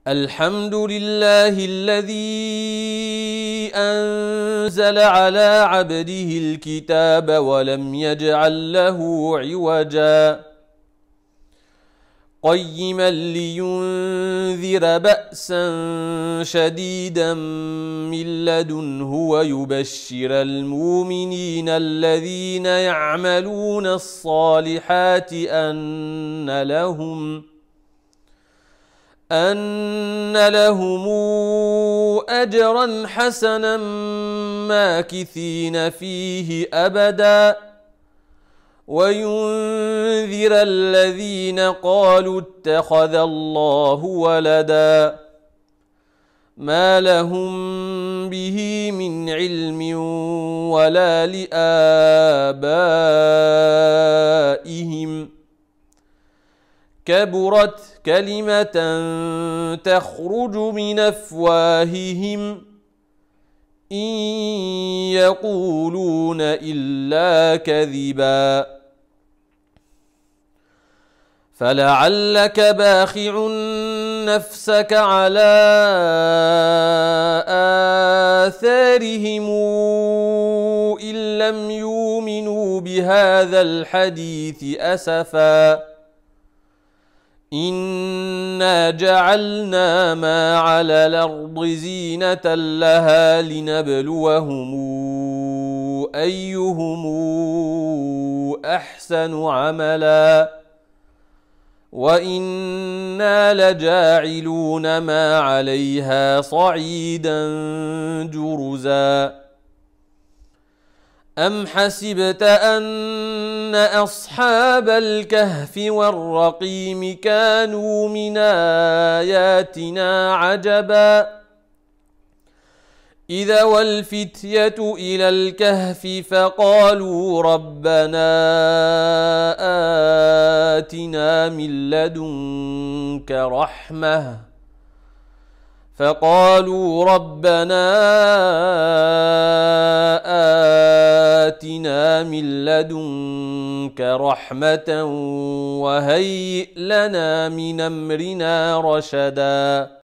الحمد لله الذي أنزل على عبده الكتاب ولم يجعل له عوجا قيما لينذر بأسا شديدا من لدنه ويبشر المؤمنين الذين يعملون الصالحات أن لهم أجرا حسنا ماكثين فيه أبدا وينذر الذين قالوا اتخذ الله ولدا ما لهم به من علم ولا لآبائهم كبرت كلمة تخرج من أفواههم إن يقولون إلا كذبا فلعلك باخع نفسك على آثارهم إن لم يؤمنوا بهذا الحديث أسفا إنا جعلنا ما على الأرض زينة لها لنبلوهم أيهم أحسن عملا وإنا لجاعلون ما عليها صعيدا جرزا أم حسبت أن أصحاب الكهف والرقيم كانوا من آياتنا عجبا إذا والفتية إلى الكهف فقالوا ربنا آتنا من لدنك رحمة وهيئ لنا من أمرنا رشدا